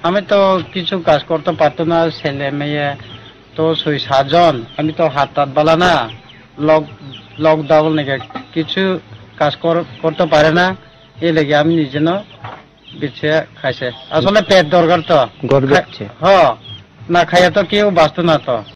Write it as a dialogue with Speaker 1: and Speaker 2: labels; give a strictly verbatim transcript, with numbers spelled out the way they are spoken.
Speaker 1: আমি তো কিছু কাজ করতে পারতো না, ছেলে মেয়ে তো ছয় সাতজন, আমি তো হাত টাত বালা না, লক লকডাউন নাকি কিছু কাজ করতে পারে না, এই লেগে আমি নিজে না বেছে খাইছে। আসলে পেট দরকার তো,
Speaker 2: গর্বে আছে।
Speaker 1: হ না খাইয়া তো কেউ বাঁচতো না তো।